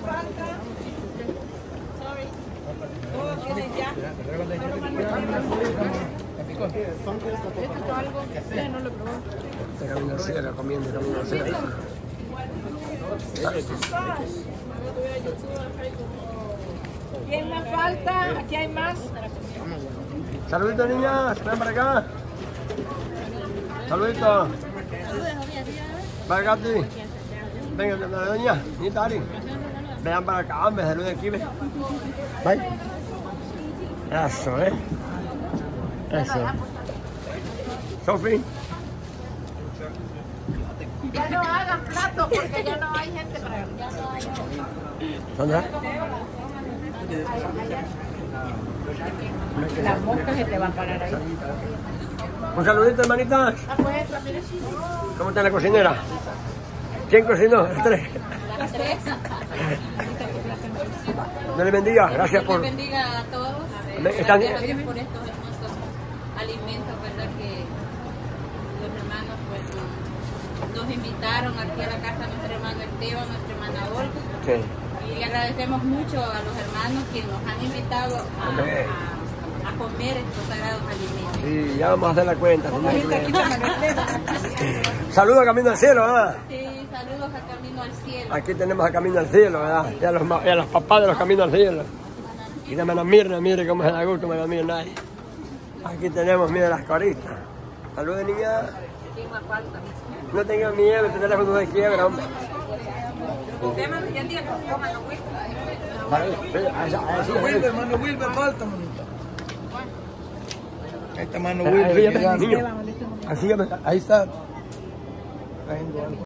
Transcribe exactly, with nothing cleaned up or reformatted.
falta? Sorry. Todos tienen ya. ¿Esto algo? Ya no lo probó. Se camina al cielo, comiendo, camina al cielo. ¿Quién más falta? Aquí hay más. Saluditos, niñas, ven para acá. Saluditos. Para acá, ti. Venga, la doña, ni Tari. Vean para acá, hombre, saluden aquí, ven. Ven. Eso, ¿eh? Eso. Sofi. Ya no hagan plato porque ya no hay gente para ya no hay. ¿Dónde? Las moscas se te van a parar ahí. Un saludito, hermanitas. ¿Cómo está la cocinera? ¿Quién cocinó? Las tres. Las tres. Dios le bendiga. Gracias por... Dios les bendiga a todos. Están... Gracias a Dios por estos hermosos alimentos, ¿verdad? Que los hermanos pues nos invitaron aquí a la casa de nuestro hermano Esteban, nuestra hermana Olga. Sí. Y le agradecemos mucho a los hermanos que nos han invitado a, a, a comer estos sagrados alimentos. Sí, ya vamos a hacer la cuenta. Saludos a Camino al Cielo, ¿verdad? Sí, saludos a Camino al Cielo. Aquí tenemos a Camino al Cielo, ¿verdad? Y a los, y a los papás de los Caminos al Cielo. Y de Mana Mirna, mire cómo se da gusto, Mana Mirna. Aquí tenemos, mire, las coristas. Saludos, niña. ¿Quién más falta? No tengan miedo, este teléfono de quiebra, hombre. Wilber, hermano Wilber, falta, manita. Este hermano Wilber. Así, ahí está.